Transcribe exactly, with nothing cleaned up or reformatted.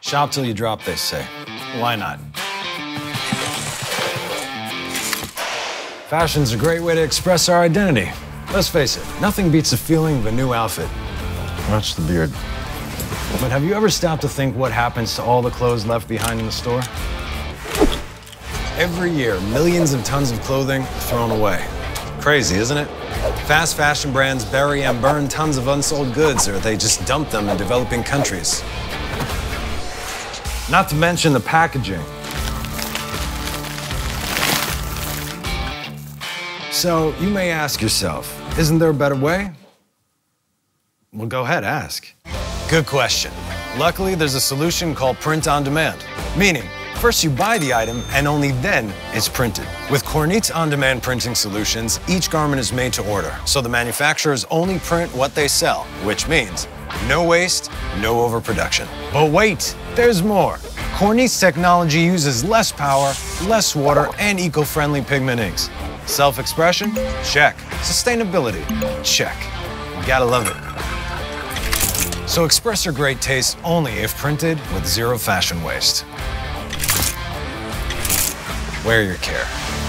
Shop till you drop, they say. Why not? Fashion's a great way to express our identity. Let's face it, nothing beats the feeling of a new outfit. Watch the beard. But have you ever stopped to think what happens to all the clothes left behind in the store? Every year, millions of tons of clothing are thrown away. Crazy, isn't it? Fast fashion brands bury and burn tons of unsold goods, or they just dump them in developing countries. Not to mention the packaging. So you may ask yourself, isn't there a better way? Well, go ahead, ask. Good question. Luckily, there's a solution called print on demand, meaning first you buy the item and only then it's printed. With Kornit's on-demand printing solutions, each garment is made to order, so the manufacturers only print what they sell, which means no waste, no overproduction. But wait, there's more. Kornit's technology uses less power, less water, and eco-friendly pigment inks. Self-expression? Check. Sustainability? Check. You gotta love it. So express your great taste only if printed with zero fashion waste. Wear your care.